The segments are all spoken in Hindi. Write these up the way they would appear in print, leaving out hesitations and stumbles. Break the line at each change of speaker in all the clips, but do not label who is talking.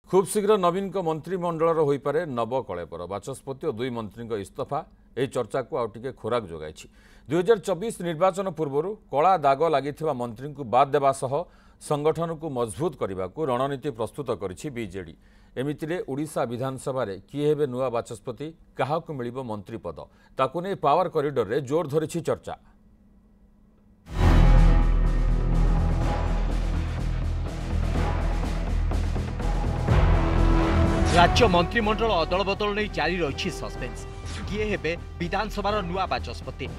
खूब शीघ्र नवीन मंत्रिमंडल हो पारे नव कलेबर बाचस्पति और दुई मंत्री इस्तफा यह चर्चा को आउ टिके खोराक जोगाई 2024 निर्वाचन पूर्व कला दाग लगी मंत्री को बाद देवा सह संगठन को मजबूत करने को रणनीति प्रस्तुत करिछि बीजेडी। एमितिरे ओडिशा विधानसभा रे किए हेबे नुआ बाचस्पति काहाकु मिलिबो मंत्री पद ताकु नै पावर कॉरिडोर रे जोर धरिछि चर्चा।
राज्य मंत्रिमंडल अदल बदल नहीं जारी रही सस्पेंस किए हेबे विधानसभा नुआ बाचस्पति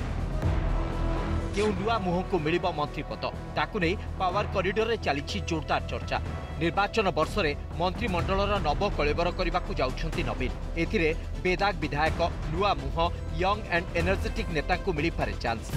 क्यों नुआ मुह को मिल मंत्री पद ताकु नहीं पावर कॉरिडोर रे चली जोरदार चर्चा। निर्वाचन वर्ष में मंत्रिमंडल नव कलेबर करने को जाउछंती नवीन एथिरे बेदाग विधायक नुआ मुह यंग एंड एनर्जेटिक नेता को मिल पारे चांस।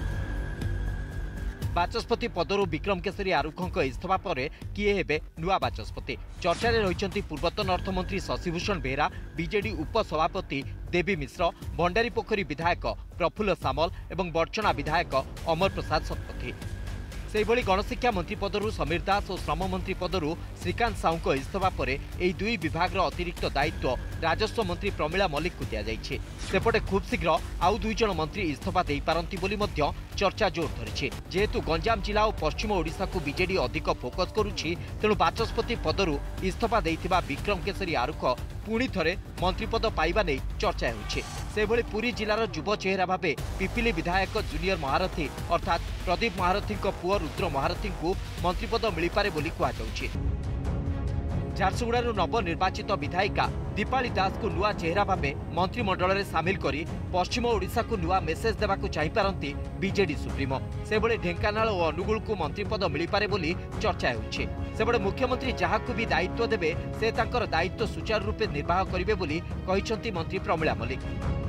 बाचस्पति पदरु विक्रम केसरी आरुखों इस्तफा पर किए हेबे नुआ बाचस्पति चर्चा रही पूर्वतन अर्थमंत्री शशिभूषण बेहेरा बीजेडी उपसभापति देवी मिश्र भंडारीपोखरी विधायक प्रफुल्ल सामल और बर्चना विधायक अमर प्रसाद शतपथी। सेहिभଳି गणशिक्षा मंत्री पदरु समीर दास और श्रम मंत्री पदरु श्रीकांत साहू इस्तफा पर यह दुई विभाग अतिरिक्त दायित्व राजस्व मंत्री प्रमिला मल्लिक को दि जाइए। सेपटे खूब शीघ्र आउ दुई जन मंत्री इस्तफा दे पारंती बोली मध्य चर्चा जोर धरी जेहेतु गंजाम जिला और पश्चिम ओडिशा को बीजेडी अधिक फोकस करुछि तेणु बाचस्पति पदरु इस्तफा देइथिबा विक्रम केसरी आरुख पुणी थरे मंत्रीपद पाइबा नहीं चर्चा होछि। सेभଳି पुरी जिलार युव चेहरा भावे पिपिली विधायक जूनियर महारथी अर्थात प्रदीप महारथी पुओ रुद्र महारथी को मंत्रीपद मिल पारे बोली कहुछि। झारसुगुड़ारू नवनिर्वाचित विधायिका दीपाली दास को नुआ चेहरा भावे मंत्रिमंडल में सामिल करी पश्चिम ओडिशा को नुआ मेसेज देवा चाहिपारती बीजेडी सुप्रीमो। सेभଳି ढेंकानाल और अनुगुल को मंत्रीपद मिल पारे बोली चर्चा होछि। सेभळे मुख्यमंत्री जहाकु भी दायित्व देबे से तांकर दायित्व सुचारू रूपे निर्वाह करिवे बोली कहिसंती मंत्री प्रमिला मल्लिक।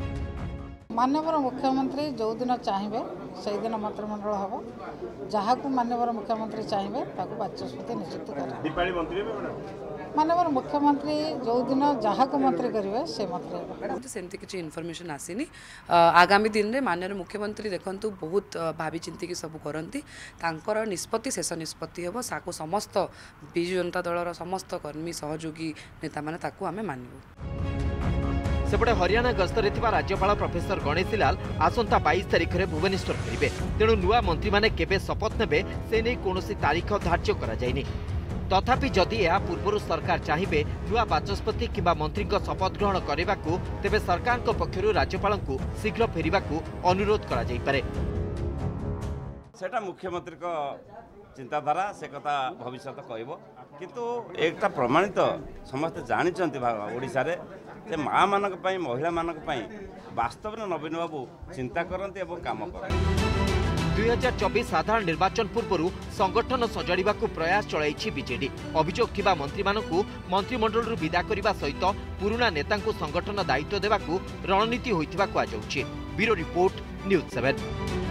माननीय मुख्यमंत्री जो दिन चाहिए से दिन मंत्रिमंडल हम जहाँ को माननीय मुख्यमंत्री चाहिए बाचस्पति निश्चित करें। माननीय मुख्यमंत्री जो दिन जहाँ को मंत्री करेंगे से मंत्री
सेमती किसी इनफॉरमेशन आसीनी। आगामी दिन में माननीय मुख्यमंत्री देखंतु बहुत भावी चिंतिकी सब करती तांकर निष्पत्ति शेष निष्पत्ति हम साको समस्त विजु जनता दलर समस्त कर्मी सहयोगी नेता माने ताकू आमे मानिबु।
सेपटे हरियाणा गस्तरे राज्यपाल प्रोफेसर गणेशी लाल आसंता 22 तारिख में भुवनेश्वर फेरिबे तेणु नुआ मंत्री माने केबे शपथ नेबे से नहीं कौनसी तारीख धार्य करा जायनि। तथापि जदि यह पूर्व सरकार चाहिए नुआ बाचस्पति किंबा मंत्री शपथ ग्रहण करने को तेबे सरकार पक्षरु राज्यपाल को शीघ्र फेरिबा को अनुरोध करा जाय पारे।
सेटा मुख्यमंत्री को चिंताधारा से कथा भविष्य कहब किंतु एक प्रमाणित समस्त जानी ओडिशा रे जे माँ मानक पई महिला मानक पई वास्तव में नवीन बाबू चिंता करते और काम करते।
2024 साधारण निर्वाचन पूर्व संगठन सजाड़ा प्रयास चलाई बीजेडी। अभियोग थिबा मंत्री मानकु मंत्रिमंडल विदा करने सहित पुराना नेता संगठन दायित्व देवाकू रणनीति होइथिबा कुआଯାଉଛି। Bureau report news 7।